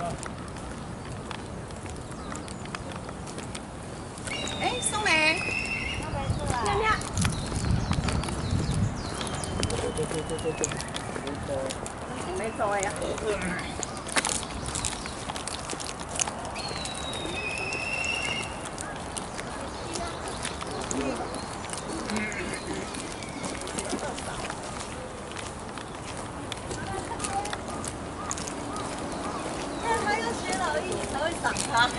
哎，松梅，亮亮，没走哎呀。他要学老一，你才会赏他。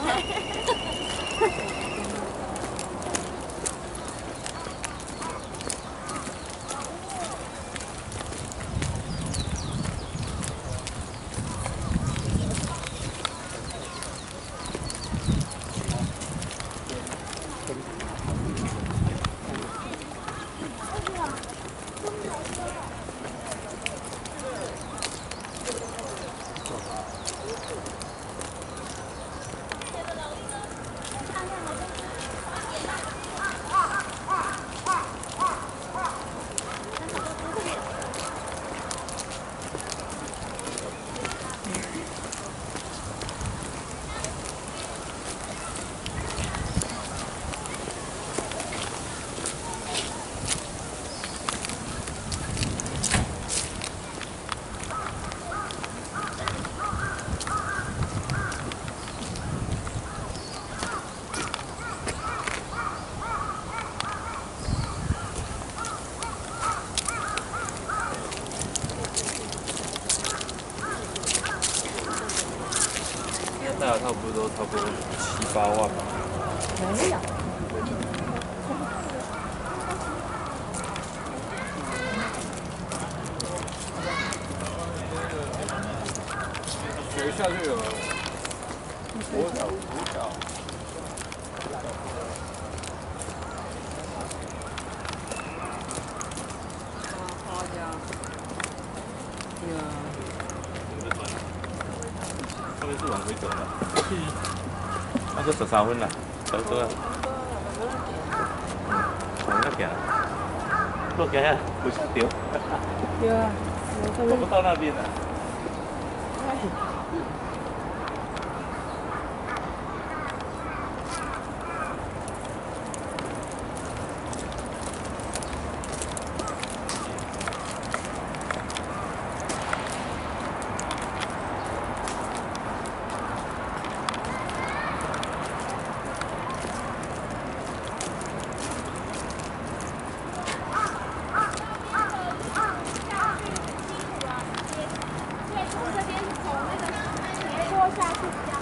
大套不都差不多7、8万吧？ 没有。 学校就有国小、国小。 花家。对啊。 他们是往回走的。那个13分啦，差不多啊。往那行，多行啊，不是丢。 对啊。 走不到那边的。 对，从这边从那个斜坡下去比较。